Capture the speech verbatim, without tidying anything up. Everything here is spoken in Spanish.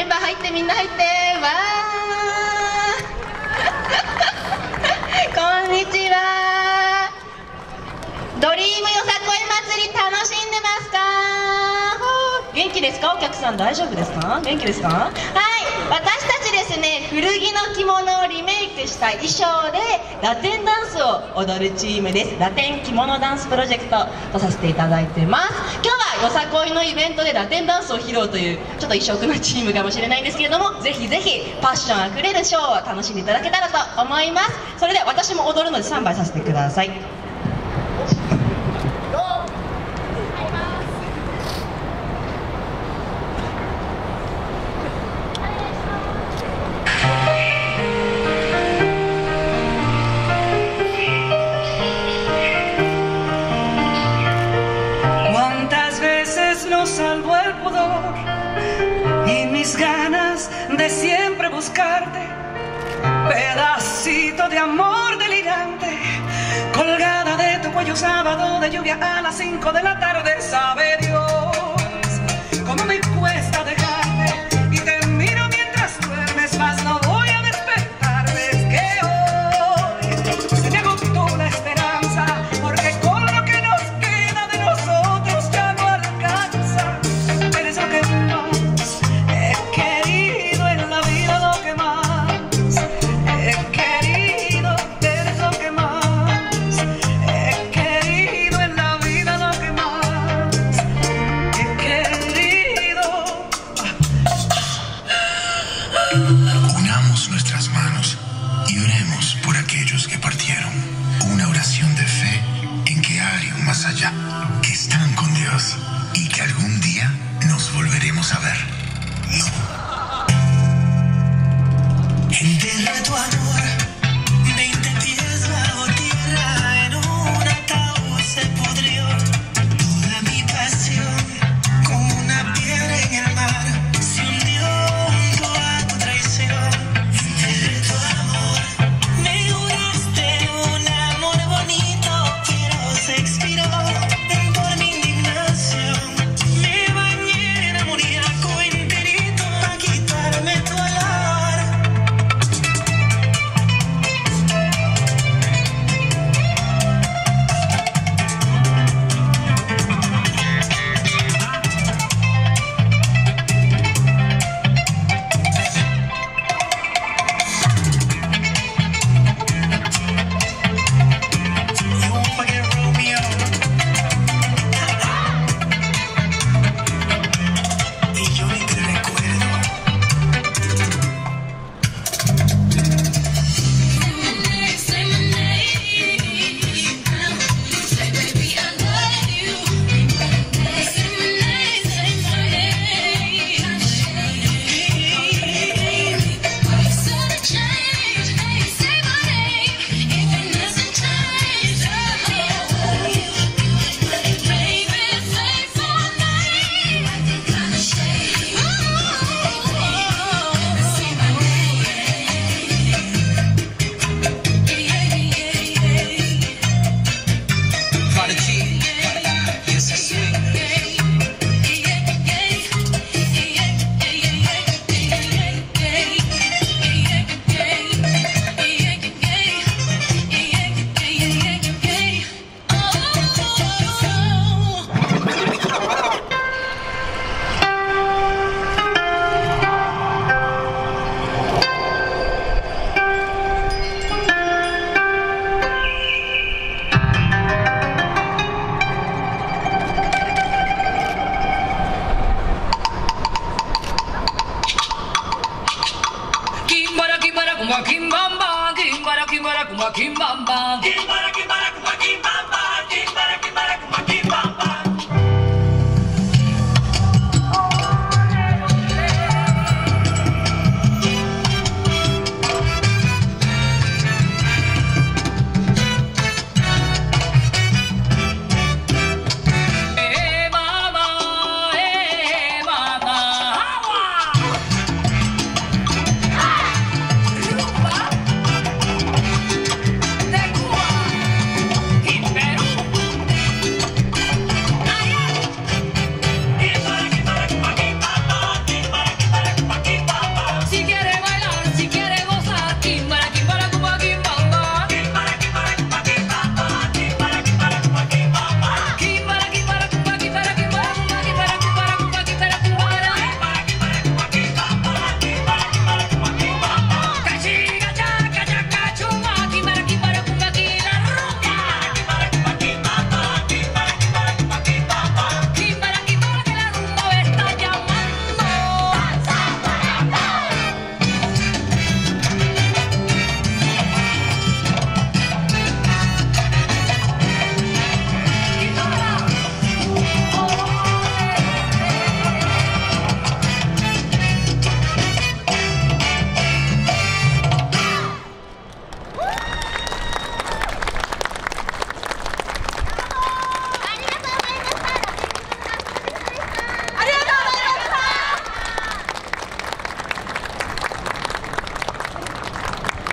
メンバー入って、みんな入って。わーこんにちは。ドリームよさこい祭り楽しんでますか？元気ですか？お客さん大丈夫ですか？元気ですか？はい、私たちですね、古着の着物をリメイクした衣装でラテンダンスを踊るチームです。ラテン着物ダンスプロジェクトとさせていただいてます。今日はよさこいのイベントでラテンダンスを披露というちょっと異色のチームかもしれないんですけれども、ぜひぜひパッションあふれるショーを楽しんでいただけたらと思います。それでは私も踊るのでスタンバイさせてください。 Salvo el pudor y mis ganas de siempre buscarte, pedacito de amor delirante, colgada de tu cuello, sábado de lluvia a las cinco de la tarde. Sabe Dios cómo me cuesta dejarte, y te miro mientras duermes, mas no voy a despertarme. Es que hoy se me agotó la esperanza, porque con lo que nos queda de nosotros ya no alcanza. Eres lo que más he querido en la vida, lo que más he querido. Eres lo que más he querido en la vida, lo que más he querido. Unamos nuestras manos y oremos por aquellos que partieron. Una oración de fe en que hay un más allá, que están con Dios y que algún día nos volveremos a ver. No. Enterra tu amor, veinte pies bajo tierra, en un ataúd se pudrió toda mi pasión, como una piedra en el mar se hundió junto a tu traición. Enterré tu amor, me juraste un amor bonito, pero se expiró por mi indignación. Me bañé en amoníaco enterito para quitarme tu olor. You won't forget Romeo. Y yo ni te recuerdo. Say my name, say baby I love you. Say my name, say my name. So to change, say my name. If it doesn't change, baby, say for me. Say my Father G, yes, I swing. Kimbara kimbara kumba kimbamba, kimbara kimbara kumba kimbamba, kimbara kimbara kumba